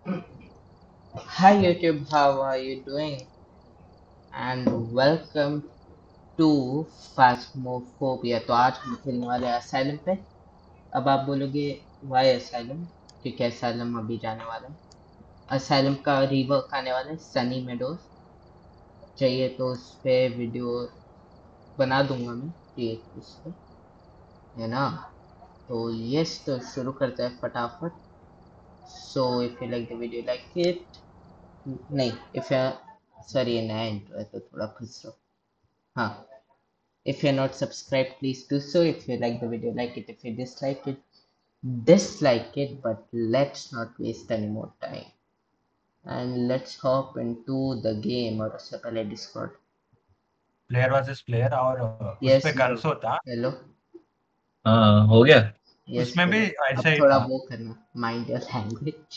Hi YouTube, how are you doing? And welcome to Phasmophobia। तो आज हम खेलने वाले हैं Asylum पे। अब आप बोलोगे why Asylum? क्योंकि Asylum अभी जाने वाला है। Asylum का रीवर्क आने वाला है सनी मेडोज। चाहिए तो उस पे वीडियो बना दूंगा मैं एक उस पे, है ना? तो यस, तो शुरू करते हैं फटाफट। So if you like the video, like it। नहीं, if you सॉरी, ये नया इंट्रो है तो थोड़ा खुश रहो। हाँ, if you're not subscribed, please do so. If you like the video, like it. If you dislike it, dislike it. But let's not waste any more time. And let's hop into the game। और उससे पहले Discord। Player versus player और उस Yes पे bro। कंसो था। Hello। हाँ, हो गया। Yes उसमें भी बोलो। ऐसा अब ही थोड़ा था। वो करना, mind your language।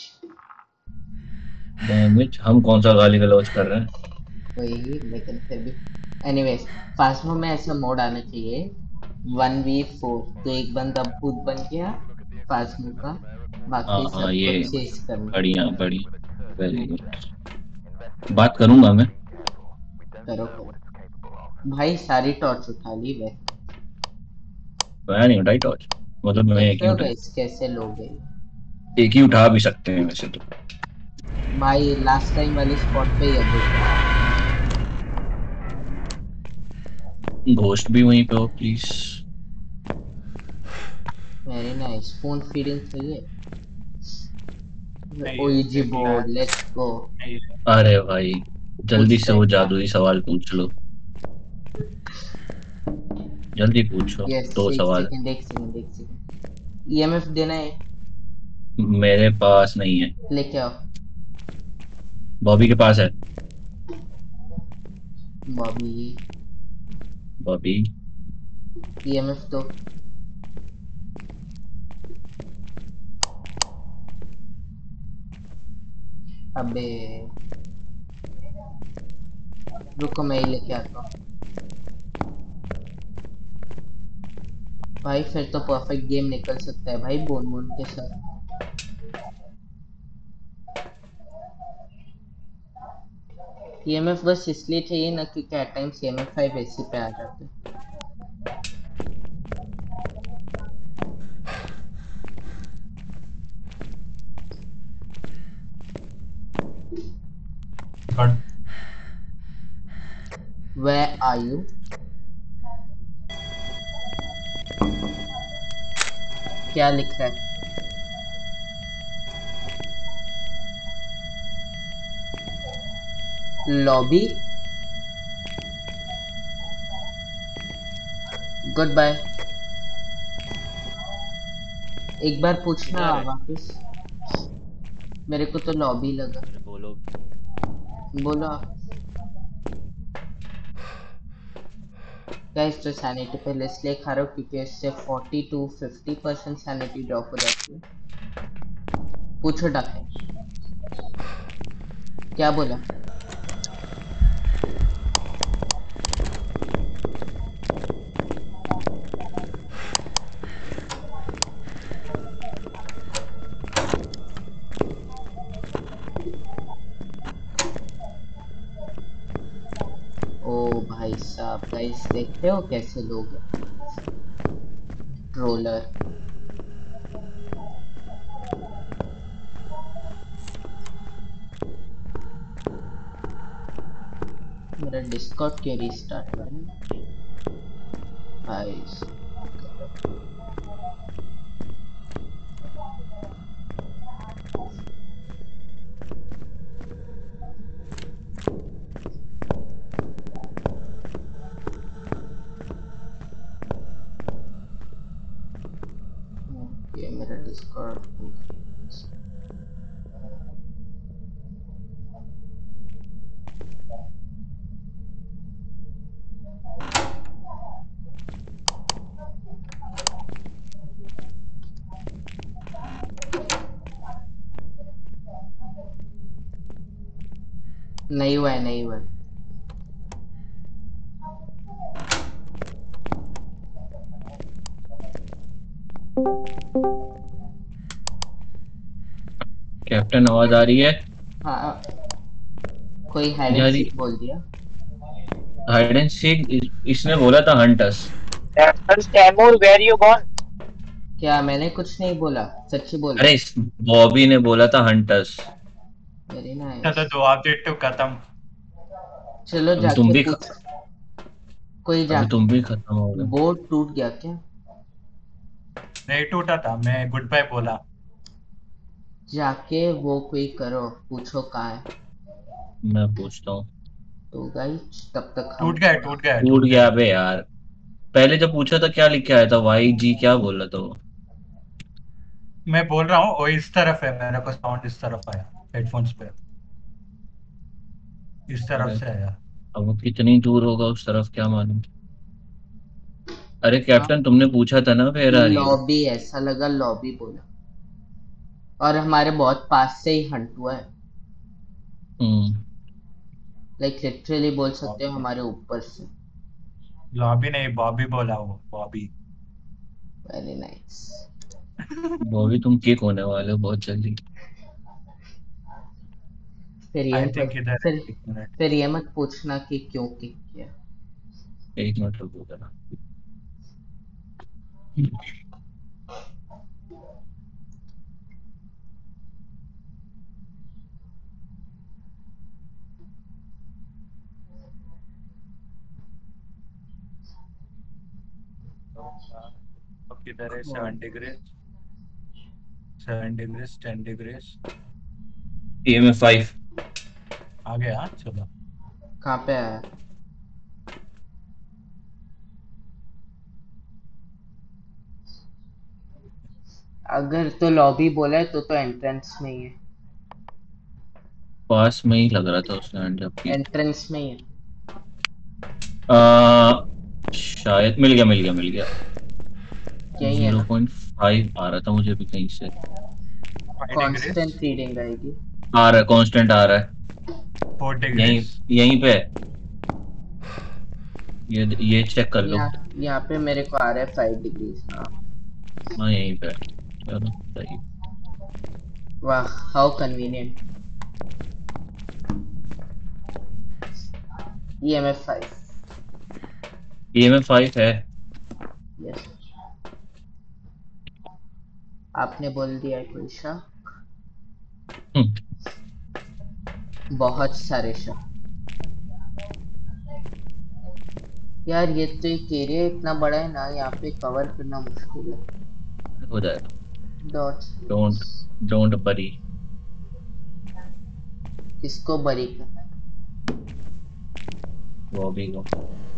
डैमेज, हम कौन सा गाली गलौज कर रहे हैं? वही, लेकिन फिर भी anyways, फास्मो में ऐसा मोड आना चाहिए 1v4। तो एक बंदा भूत बन गया फास्मो का, बाकी हाँ, सबको ये चेस करना। बढ़िया बढ़िया, वेरी गुड। बात करूंगा मैं। करो करो भाई, सारी टॉर्च उठा ली वे। मैं नहीं उठाई टॉर्च। मतलब मैं देख एक ही रहे हो उठा, गाइस कैसे लोग हैं। एक ही उठा भी सकते हैं वैसे तो। भाई लास्ट टाइम वाले स्पॉट पे ही अब देखो। घोस्ट भी वहीं पे हो please. Very nice, spoon feeding चाहिए। नहीं, ओईजी एक बोर्ड, लैंड लेट्स गो। नहीं है। अरे भाई, जल्दी पूछते से हैं वो क्या? जादुई सवाल पूछ लो। जल्दी पूछो। यस, दो एक सवाल सेकंड एक सेकंड एक सेकंड। ईएमएफ देना है? मेरे पास नहीं है। लेके आओ। बॉबी के पास है। बॉबी, बॉबी। ईएमएफ दो। अबे रुको, मैं ही लेके आता हूँ। भाई फिर तो परफेक्ट गेम निकल सकता है भाई, बोन बोन के साथ। ईएमएफ बस इसलिए चाहिए ना क्योंकि एट टाइम्स ईएमएफ 5 ऐसे पे आ जाते हैं। But where are you? क्या लिख रहा है? Lobby, good bye. एक बार पूछना किधर है? वापस, मेरे को तो लॉबी लगा। अरे बोलो। बोलो। गाइस, तो सैनिटी पहले इसलिए खा रहा हूँ क्योंकि इससे 40 to 50% सैनिटी ड्रॉप हो जाती है। पूछो डाके, क्या बोला? ओ भाई साहब, गाइस देखते हो कैसे लोग हैं, ट्रोलर। मेरा डिस्कॉर्ड क्यों रीस्टार्ट हो रहा है भाई? ओके, मेरा डिस्कॉर्ड। नहीं हुआ है, नहीं हुआ है। कैप्टन आवाज आ रही है? हाँ, कोई हाइड एंड यार सीक बोल दिया। हाइड एंड सीक इसने बोला था hunters. Taimun, where you gone? क्या मैंने कुछ नहीं बोला, सच्ची बोल अरे रहा बॉबी ने बोला था हंटर्स। हूँ। Very nice. चलो दो ऑब्जेक्टिव खत्म। चलो अभी तुम जाके भी पूछ। कोई अभी जाके। तुम भी खत्म हो गए। बोर्ड टूट गया क्या? नहीं टूटा था, मैं गुड बाय बोला। जाके वो कोई करो, पूछो कहाँ है। मैं पूछता हूँ। तो गाइस तब तक हम टूट गया थोड़ा। टूट गया टूट टूट गया गया। बे यार। पहले जब पूछा था क्या लिख के आया था, वाई जी क्या बोल रहा था वो? मैं बोल रहा हूँ वो इस तरफ है, मेरे को साउंड इस तरफ आया हेडफोन्स पे, इस तरफ अरे से आया। अब वो कितनी दूर होगा उस तरफ क्या मालूम। अरे हाँ, कैप्टन तुमने पूछा था ना वेयर आर यू। लॉबी ऐसा लगा, लॉबी बोला। और हमारे बहुत पास से ही हंट हुआ है। हम्म। लाइक लिटरली बोल सकते हो बॉबी हमारे ऊपर से। लॉबी नहीं, बॉबी बोला वो, बॉबी। Very nice. बॉबी तुम किक होने वाले हो बहुत जल्दी। फिर ये आई थिंक मत इधर है, फिर एक मिनट। फिर ये मत पूछना कि क्यों किक किया। एक मिनट रुको जरा। अब किधर है? 7 डिग्री, 7 डिग्री, 10 डिग्री। ये में 5। आ गया, चलो। कहाँ पे आया? अगर तो लॉबी बोला है तो एंट्रेंस में ही है। पास में ही लग रहा था उसने hand जबकि। एंट्रेंस में ही है। शायद मिल गया मिल गया मिल गया। यही है जीरो ना? पॉइंट फाइव आ रहा था मुझे भी कहीं से। 5 डिग्री, कांस्टेंट रीडिंग आएगी। आ रहा है कांस्टेंट आ रहा है। 4 डिग्री। यहीं यहीं पे। ये चेक कर लो। यहाँ पे मेरे को आ रहा है 5 डिग्रीज। हाँ। हाँ यहीं पे। चलो सही। वाह, हाउ कन्वीनियंट। EMF 5। ये में 5 है। यस। आपने बोल दिया कोई शक? हम्म, बहुत सारे शक। यार ये तो एक एरिया इतना बड़ा है ना, यहाँ पे कवर करना मुश्किल है। हो जाएगा। डॉट्स। Don't don't worry. किसको बरी करना है? वो भी को।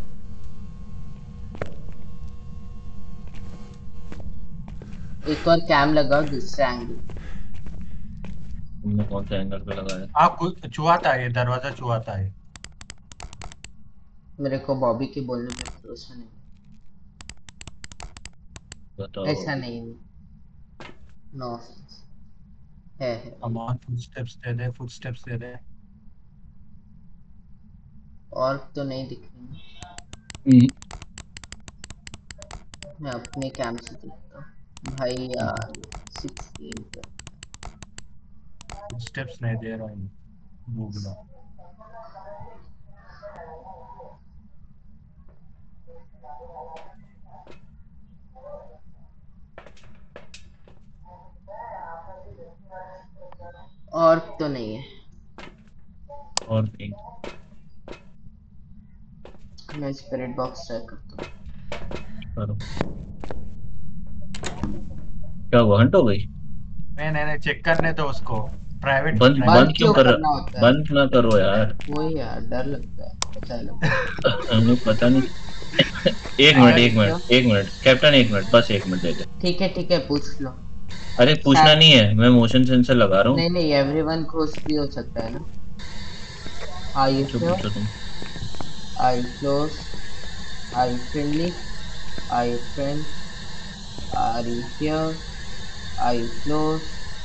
एक और कैम लगाओ दूसरे एंगल। तुमने कौन सा एंगल पे लगाया? कुछ चुहाता है, ये दरवाजा चुहाता है। मेरे को बॉबी के बोलने पे भरोसा नहीं है। बताओ ऐसा अभी। नहीं है। नो है। अमान फुटस्टेप्स दे दे, फुटस्टेप्स दे दे। और तो नहीं दिख रही। हम्म, मैं अपने कैम से देखता हूँ भाई यार। 16 पे। फुटस्टेप्स नहीं दे रहा हूँ, गूगल। और तो नहीं है। और नहीं। मैं स्पिरिट बॉक्स ट्राई करता हूँ। करो। क्या हुआ, हंट हो गई? नहीं चेक करने दो उसको। प्राइवेट बंद बंद बंद प्राइवेट क्यों क्यों कर करना रहा? होता है? बंद ना करो यार। वही यार, डर लगता है पता लगे। हमें पता नहीं। एक मिनट और एक क्या? मिनट एक मिनट कैप्टन, एक मिनट बस एक मिनट दे दे। ठीक है पूछ लो। अरे पूछना शायद। नहीं है, मैं मोशन सेंसर लगा रहा हूँ। नहीं एवरीवन घोस्ट भी हो सकता है ना। आर यू पूछो श्योर? पूछो तुम। Are you close? Are you friendly? Are you friend? Are you here? Are you close?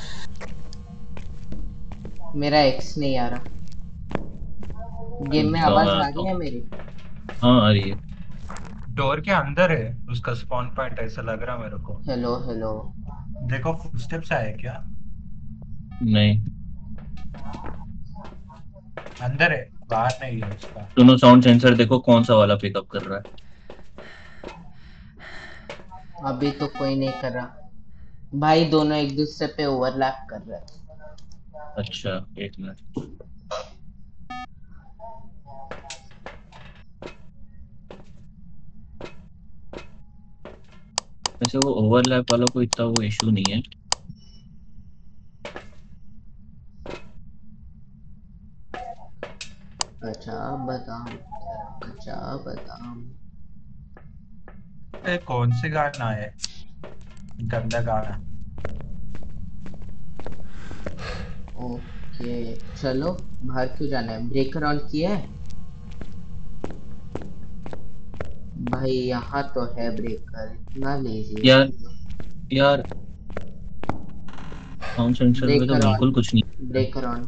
मेरा एक्स नहीं आ रहा। गेम रुक में जाओ मैं आवाज आ आता रही हूँ। है मेरी? हाँ आ रही है। डोर के अंदर है उसका स्पॉन पॉइंट, ऐसा लग रहा मेरे को। Hello hello. देखो फुटस्टेप्स आए क्या? नहीं, अंदर है, बाहर नहीं है उसका। सुनो साउंड सेंसर देखो कौन सा वाला पिकअप कर रहा है। अभी तो कोई नहीं कर रहा भाई, दोनों एक दूसरे पे ओवरलैप कर रहे हैं। अच्छा, एक मिनट। वैसे वो ओवरलैप वाला कोई इतना वो इशू नहीं है। कच्चा बादाम, कच्चा बादाम। ये कौन सी गाना है, गंदा गाना। ओके चलो, बाहर क्यों जाना है? ब्रेकर ऑन किया है भाई? यहाँ तो है ब्रेकर, इतना लेजी हो यार, तुम। यार साउंड सेंसर में तो ब्रेकर ऑन, बिल्कुल कुछ नहीं है। Breaker on.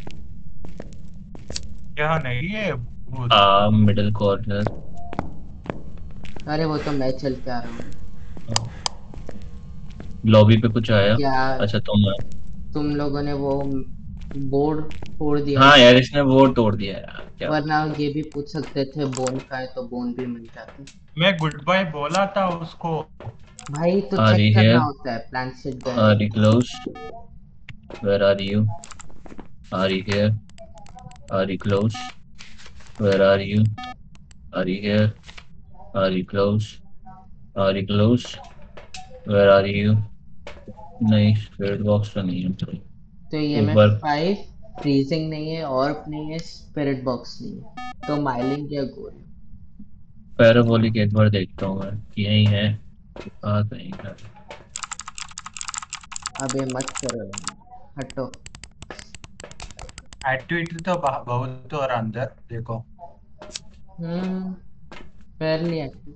क्या नहीं है भूत। Middle corner. अरे वो तो मैं चल के आ रहा हूँ। लॉबी पे कुछ आया। क्या अच्छा तुम आए। तुम लोगों ने वो बोर्ड फोड़ दिया हाँ ना? यार, इसने वो तोड़ दिया यार, क्या वरना ये भी पूछ सकते थे बोन का है तो बोन भी मिल जाते। मैं गुड बाय बोला था उसको। भाई तो आर चेक यू करना हियर, होता है, प्लान सेट गए आर तो। You close, where are you, are you here, are you close, where are you, are you here, are you close, are you close, where are you. नहीं, spirit box तो नहीं है। तो ये एक में बार 5 फ्रीजिंग नहीं है, ऑर्ब नहीं है, स्पिरिट बॉक्स नहीं है, तो माइलिंग या गोल। पैराबोलिक एक बार देखता हूँ मैं कि यही है। आ कहीं का। अबे मत करो, हटो। एक्टिविटी तो बहुत और अंदर देखो। हम्म, फेयरली एक्टिव।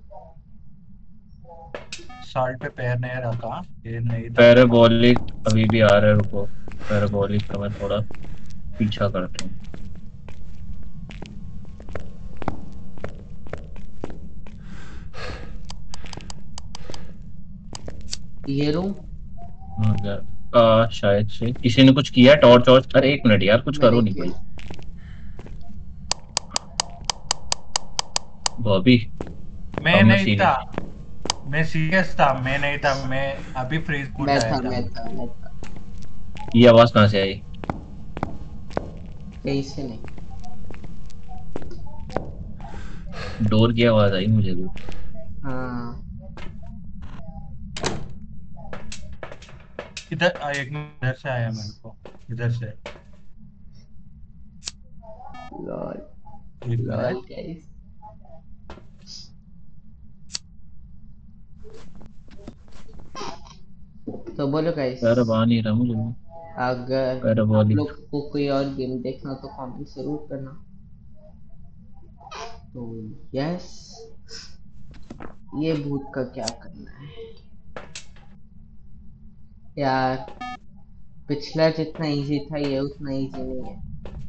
सॉल्ट पे पैर नहीं रखा, ये नहीं था। पैराबोलिक अभी भी आ रहा है, रुको। पैराबोलिक का मैं थोड़ा पीछा करता हूँ। ये रूम शायद से किसी ने कुछ किया है, टॉर्च वॉर्च। अरे एक मिनट यार, कुछ करो मैंने नहीं किया। कोई। बॉबी, मैं अब मैं नहीं था, सीरियस। मैं सीरियस था, मैं नहीं था, मैं अभी फ्रीज मोड मैं आया था था। मैं था। ये आवाज कहाँ से आई? कहीं से नहीं। डोर की आवाज आई मुझे भी। हाँ। इधर एक मिनट, इधर से आया मेरे को, इधर से। लॉल, एक लॉल मिनट। गाइस। तो बोलो गाइस, पैर आ नहीं रहा मुझे। अगर आप पैराबोलिक। लोग को कोई और गेम देखना तो कमेंट जरूर करना। तो यस, ये भूत का क्या करना है यार? पिछला जितना इजी था ये उतना इजी नहीं है।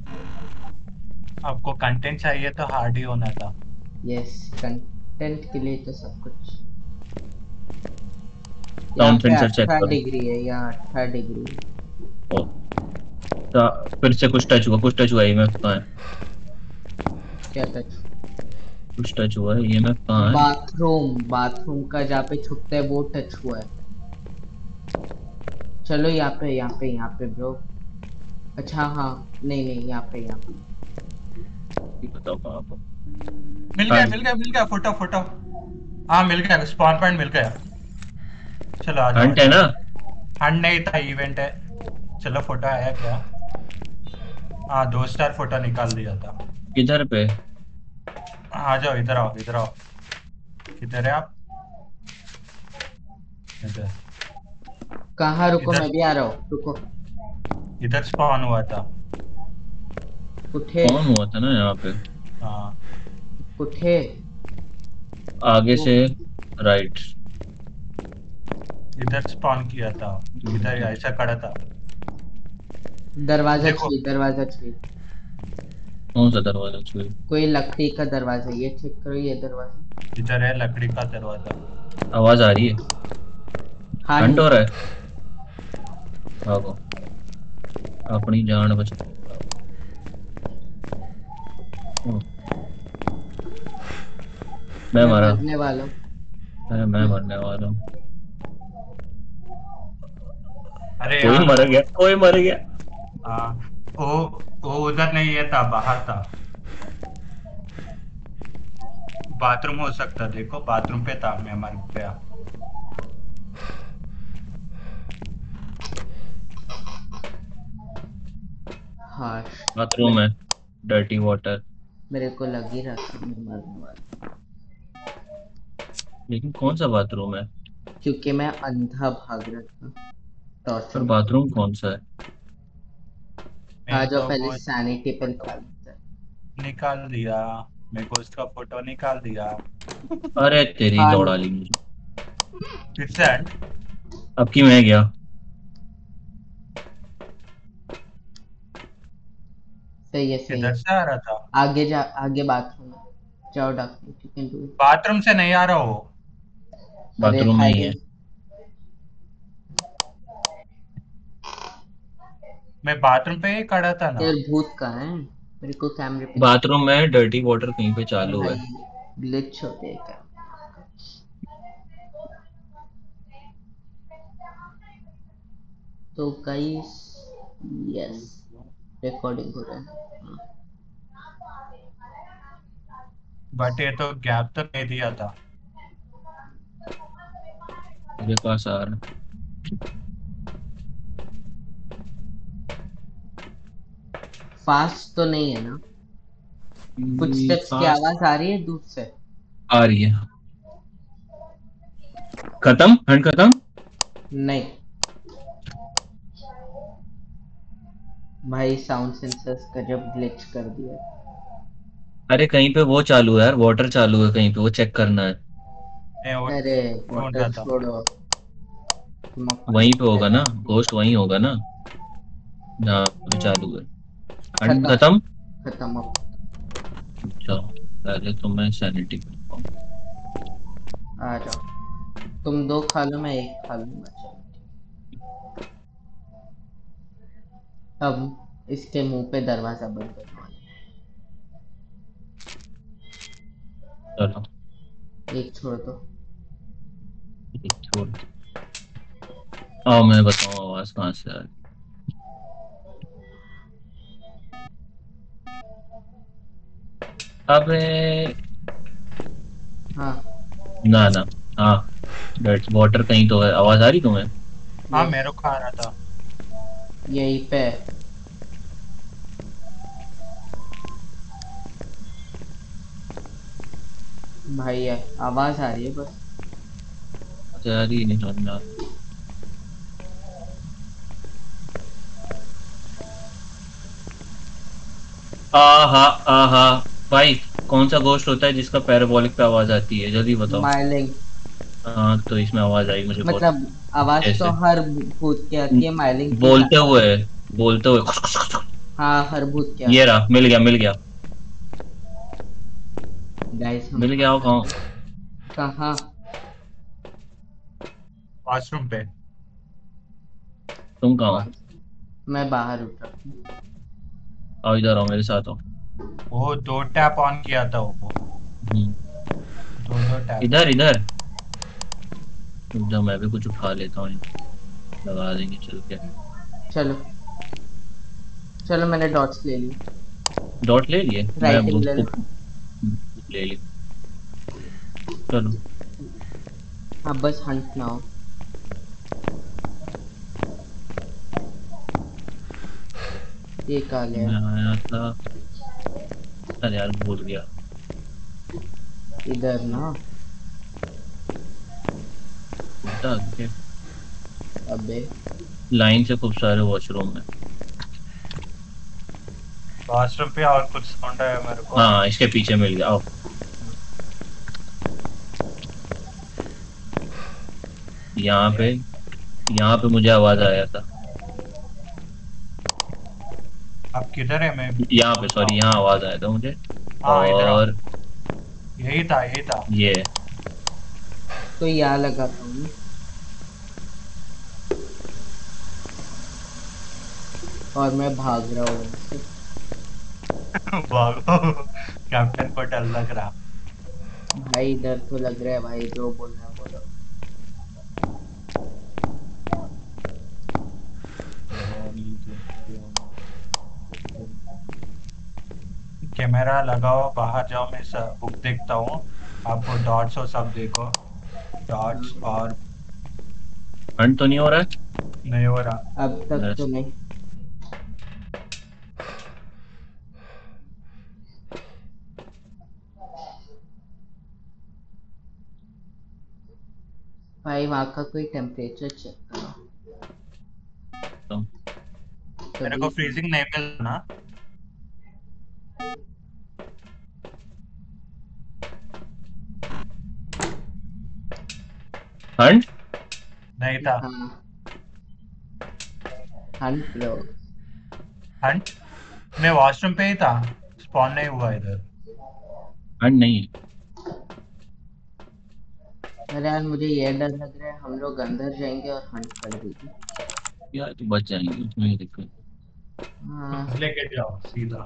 आपको कंटेंट चाहिए तो हार्ड ही होना था। यस, कंटेंट के लिए तो सब कुछ। यहाँ साउंड पे सेंसर चेक 18 करो। डिग्री है, यहाँ 18 डिग्री है। ओ, फिर से कुछ टच हुआ, कुछ टच हुआ। ये मैं कहाँ है? क्या टच? कुछ टच हुआ है, ये मैं कहाँ है? बाथरूम, बाथरूम का जहाँ पे छुपता है वो टच हुआ है। चलो यहाँ पे, यहाँ पे, यहाँ पे ब्रो। अच्छा हाँ, नहीं नहीं, यहाँ पे, यहाँ पे। ये बताओ कहाँ पर। मिल हाँ, गया मिल गया मिल गया, फोटो फोटो। हाँ मिल गया, स्पॉन पॉइंट मिल गया। चलो आ जाओ आ हंट है जाओ। ना? हंड नहीं था, इवेंट है। चलो फोटो आया क्या? हाँ 2 स्टार फोटो निकाल दिया था। किधर पे? आ जाओ, इधर आओ इधर आओ। किधर है आप? इधर। कहाँ? रुको इधर मैं भी आ रहा हूँ, रुको। इधर स्पॉन हुआ था। उठे, कौन हुआ था ना यहाँ पे? हाँ उठे। आगे वो से राइट। इधर स्पॉन किया था। इधर ऐसा खड़ा था। दरवाजा देखो, चाहिए, दरवाजा चाहिए। कौन सा दरवाजा छुए? कोई लकड़ी का दरवाजा, ये चेक करो, ये दरवाजा। इधर है लकड़ी का दरवाजा। आवाज आ रही है। हाँ हंट नहीं। हो रहा है। भागो। अपनी जान बचा। ओ, मैं मैं मरा। मरने वाला हूँ। मैं मरने वाला हूँ। अरे कोई यार मर गया, कोई मर गया। हाँ, वो वो उधर नहीं है, था बाहर था। बाथरूम हो सकता, देखो बाथरूम पे था, मैं मर गया। हाँ, बाथरूम है। Dirty water. मेरे को लग ही रहा था मैं मरने वाला, लेकिन कौन सा बाथरूम है? क्योंकि मैं अंधा भाग रहा था पर टॉर्च। बाथरूम कौन सा है? हाँ, मैं जो तो पहले वो सैनिटी पिन खा लेता है। निकाल दिया, मेरे को उसका फोटो निकाल दिया। अरे तेरी हाँ, दौड़ा ली मुझे। फिर से हट। अब की मैं गया। सही है सही किधर है। से आ रहा था? आगे जा, आगे बाथरूम है, जाओ doctor, you can do it. Bathroom से नहीं आ रहा हो। अरे बाथरूम में ही हाय, है। मैं बाथरूम पे ही खड़ा था ना। यार भूत कहाँ है, मेरे को कैमरे पे दिख। बाथरूम में डर्टी वाटर कहीं पे चालू भाई है। ग्लिच होते हैं क्या? तो गाइस, यस, रिकॉर्डिंग हो रहा है। हाँ। बट ये तो गैप तो दे दिया था। मेरे पास आ रहा फास्ट तो नहीं है ना? कुछ है। स्टेप्स की पास आवाज आ रही है दूर से? आ रही है। खत्म, हंड खत्म। नहीं भाई, साउंड सेंसर्स का जब ग्लिच कर दिया। अरे कहीं पे वो चालू है यार, वाटर चालू है कहीं पे, वो चेक करना है। मैं वो अरे ढूंढ वाटर रहा था। छोड़ो, तुम अपने वहीं पे पे होगा ना, बैठो। घोस्ट वहीं होगा ना जहाँ पे चालू है। हंड खत्म, खत्म। खत्म अब। अच्छा, पहले तो मैं सैनिटी करता हूँ। आ जाओ, तुम दो खा लो, मैं एक खा लूंगा, चलो। अब इसके मुंह पे दरवाजा बंद करने वाला चलो। हूँ। एक छोड़ दो। एक छोड़। आओ मैं बताऊँ आवाज कहाँ से आ रही। अबे हाँ, ना ना। हाँ, डेट वाटर कहीं तो है, आवाज आ रही तुम्हें? हाँ, यस, मेरे को आ रहा था। यहीं पे है। भाई है, आवाज आ रही है बस। आवाज आ रही नहीं समझ में आ रही। आहा आहा। भाई, कौन सा घोस्ट होता है जिसका पैराबोलिक पे आवाज आती है, जल्दी बताओ। माइलिंग। हाँ, तो इसमें आवाज आई मुझे बहुत। मतलब आवाज तो ऐसे हर भूत की आती है, माइलिंग की बोलते ज्यादा। हुए, बोलते हुए। हाँ, हर भूत की ये आती रहा, मिल गया मिल गया। है। गाइस हम मिल गया हो कहाँ कहाँ? हैं? कहाँ? वॉशरूम पे। तुम कहाँ हो? बस, मैं बाहर उतरा हूँ। आओ इधर आओ, मेरे साथ आओ। वो दो टैप ऑन किया था वो। हम्म, दो दो टैप। इधर इधर। रुक जाओ, मैं भी कुछ उठा लेता हूँ। लगा देंगे चल के। चलो, चलो मैंने डॉट्स ले ली। डॉट ले लिए? मैं राइटिंग ले लो। ले ली। चलो। हाँ, बस हंट ना हो। ये कहा गया मैं है? आया था। अरे यार भूल गया। इधर ना। उल्टा आगे। अबे, लाइन से खूब सारे वॉशरूम है। वॉशरूम पे और कुछ साउंड आया मेरे को। हाँ, इसके पीछे मिल गया, आओ। यहाँ पे, यहाँ पे मुझे आवाज आया था। अब किधर है? मैं यहाँ पे, ढूंढता सॉरी, हूँ। यहाँ आवाज आया था मुझे। हाँ, इधर आओ। और यही था, यही था। ये तो यहाँ लगाता हूँ। और मैं भाग रहा हूँ इनसे। भागो। कैप्टन को डर लग रहा। भाई डर तो लग रहा है भाई, जो बोलना है बोलो। कैमरा लगाओ, बाहर जाओ, मैं सब बुक देखता हूँ। आपको डॉट्स और सब देखो। डॉट्स हाँ, और हंट तो नहीं हो रहा है? नहीं हो रहा। अब तक तो बस। नहीं। भाई वहाँ का कोई टेम्परेचर चेक करो तो मेरे तभी। को फ्रीजिंग नहीं मिल रहा ना। हंट। नहीं था। हाँ, हंट ब्रो। हंट। मैं वॉशरूम पे ही था। स्पॉन नहीं हुआ इधर। हंट नहीं है। अरे यार मुझे ये डर लग रहा है हम लोग अंदर जाएंगे और हंट कर देगी। यार तो बच जाएंगे, उसमें ही दिक्कत। हाँ, लेके जाओ सीधा।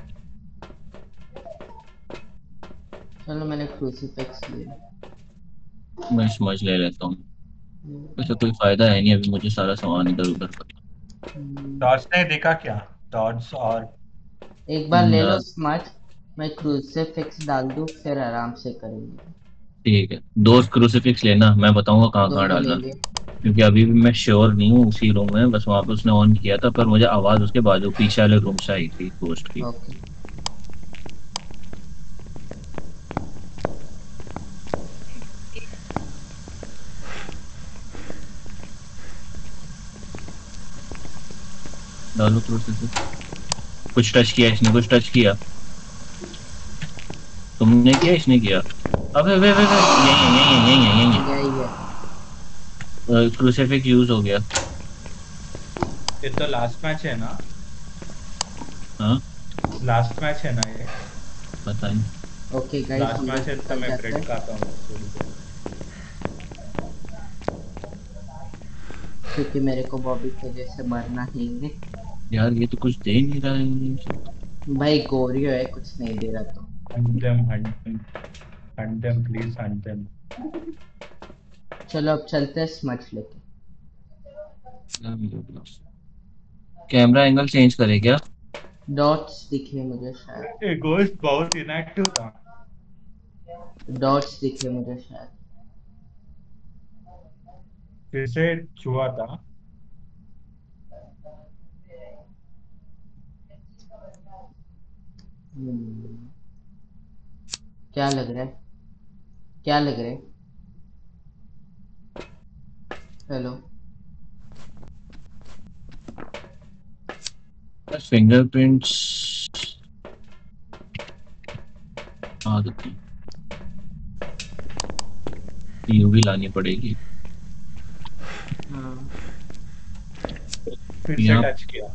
चलो मैंने क्रूसीफिक्स लिया। मैं समझ ले लेता हूँ। वैसे कोई फायदा है नहीं अभी मुझे सारा सामान इधर उधर करना। हम्म, डॉट्स नहीं देखा क्या? डॉट्स और एक बार ले लो यार स्मार्ट। मैं क्रूसीफिक्स डाल दूँ फिर आराम से करेंगे। ठीक है, दो क्रूसीफिक्स लेना, मैं बताऊंगा कहाँ कहाँ दोनों ले डालना। लिए। क्योंकि अभी भी मैं श्योर नहीं हूँ, उसी रूम में बस वहां पे उसने ऑन किया था, पर मुझे आवाज उसके बाजू पीछे वाले रूम से आई थी पोस्ट की। ओके। डालो क्रूसीफिक्स। कुछ टच किया इसने, कुछ टच किया। तुमने किया, इसने किया। अबे वे यही है यही है यही है यही यही है। है। क्रूसीफिक्स यूज हो गया। ये तो लास्ट मैच है ना? हाँ। लास्ट मैच है ना ये? पता नहीं। ओके गाइस लास्ट हम मैच लोग है तो निकल मैं जाते ब्रेड हैं खाता हूँ थोड़ी देर। क्योंकि मेरे को बॉबी की वजह से मरना ही है। यार ये तो कुछ दे ही नहीं रहा है। भाई गोरियो है, कुछ नहीं दे रहा तो। Hunt them please hunt them. चलो अब चलते हैं स्मच लेके। कैमरा एंगल चेंज करे क्या? डॉट्स दिखे मुझे शायद। ये गोश्त बहुत इनएक्टिव था। डॉट्स दिखे मुझे शायद। फिर से छुआ था। हम्म, क्या लग रहा है? क्या लग रहा है? हेलो। फिंगरप्रिंट्स आ देती, यूवी लानी पड़ेगी। हाँ फिर से यहाँ टच किया।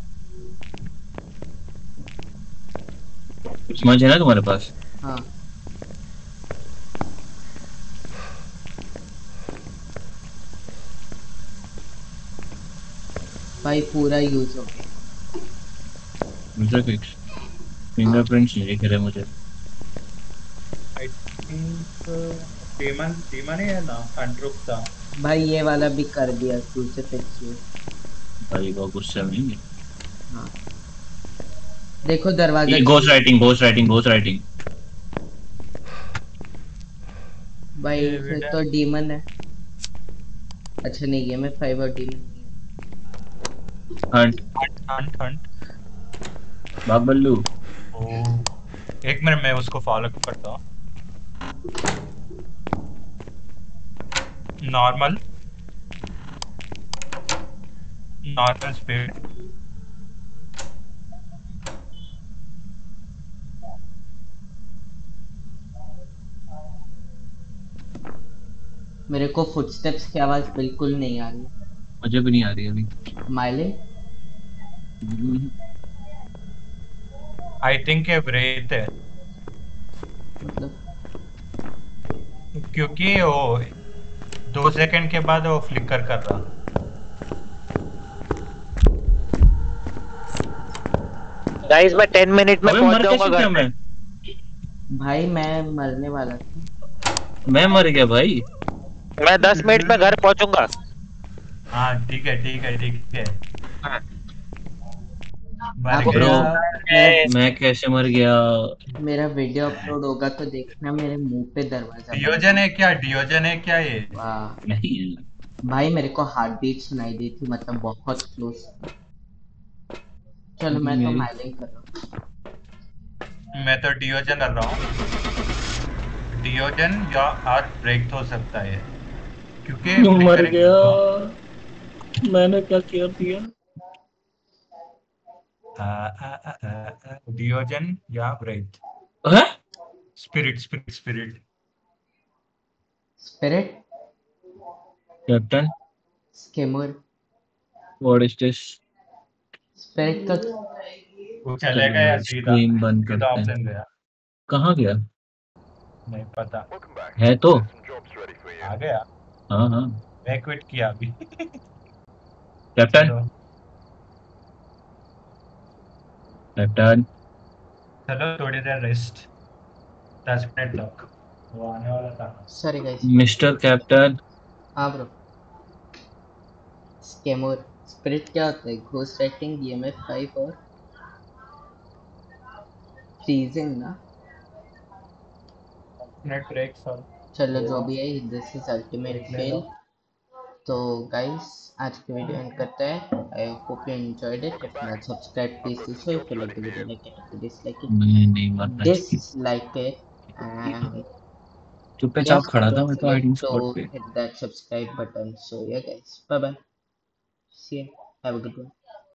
समझ है ना तुम्हारे पास? हाँ। भाई पूरा यूज हो गया। मुझे फिक्स हाँ फिंगरप्रिंट्स नहीं दिख रहे मुझे। आई थिंक डीमन डीमन ही है ना, अंड्रुप था। भाई ये वाला भी कर दिया क्रूसीफिक्स यूज। भाई वो गुस्से में नहीं। हाँ देखो दरवाजा ये घोस्ट खुल। Writing ghost writing ghost writing. भाई ये फिर बेटा। तो डीमन है। अच्छा नहीं है, मैं फाइव और डीमन नहीं है। हंट। Hunt hunt hunt. बाग बल्लू। ओ, एक मिनट मैं उसको फॉलो करता हूँ। नॉर्मल। Normal speed. मेरे को फुटस्टेप्स की आवाज बिल्कुल नहीं आ रही। मुझे भी नहीं आ रही अभी। माइले। आई थिंक ये ब्रेथ है। मतलब क्योंकि वो 2 सेकंड के बाद वो फ्लिकर कर रहा। गाइस मैं 10 मिनट में अबे पहुंच मर जाऊंगा कैसे घर गया पे। मैं? भाई मैं मरने वाला था। मैं मर गया भाई। मैं 10 मिनट में घर पहुंचूंगा। हाँ ठीक है ठीक है ठीक है। मर आप ब्रो गया। मेरा मैं कैसे मर गया? मेरा वीडियो अपलोड होगा तो देखना मेरे मुंह पे दरवाजा बंद डियोजन है। है क्या? डियोजन है क्या ये? वाह नहीं। भाई, मेरे को हार्ट बीट सुनाई दी थी, मतलब बहुत क्लोज। चलो मैं तो मेरी माइनिंग कर रहा हूँ। मैं तो डियोजन कर रहा हूँ। डियोजन या आर ब्रेक हो सकता है क्योंकि मर फ्लिकरिंग गया। देखो। मैंने क्या किया दिया? डियोजन या ब्रेक। हैं? Spirit spirit spirit. Spirit, captain, skimmer. What is this? Spirit तो वो चलेगा चलो या सीधा स्ट्रीम बंद सीधा करते हैं। ऑप्शन गया? कहाँ गया? नहीं पता। है तो। आ गया। हाँ हाँ। मैं क्विट किया अभी। कैप्टन, चलो कैप्टन। चलो थोड़ी देर रेस्ट। 10 मिनट तक वो आने वाला था। Sorry guys. Mister captain. हाँ ब्रो। स्किमर। स्पिरिट क्या होता है? घोस्ट राइटिंग, ईएमएफ 5 और फ्रीजिंग ना। मिनट ब्रेक सब चलो जो होगा। भी है, दिस इज अल्टीमेट देख लेना। फेल। तो गाइस आज के वीडियो एंड करते हैं। I hope you enjoyed it. If not, subscribe please do so. If you like the video, like it. If you dislike मैं नहीं मरना इट, चाहिए। dislike it. And चुपचाप yeah, खड़ा था don't मैं तो forget हाइडिंग to स्पॉट पे। hit that subscribe button. So yeah guys, bye bye, see ya, have a good one.